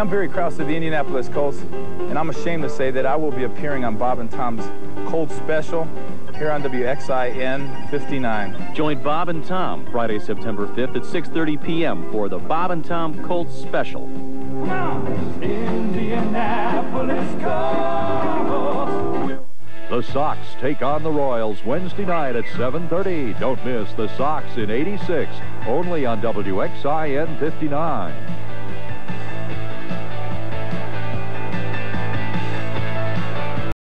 I'm Barry Krauss of the Indianapolis Colts, and I'm ashamed to say that I will be appearing on Bob and Tom's Colts special here on WXIN 59. Join Bob and Tom Friday, September 5th at 6:30 p.m. for the Bob and Tom Colts special. Come on, Indianapolis Colts. The Sox take on the Royals Wednesday night at 7:30. Don't miss the Sox in '86, only on WXIN 59.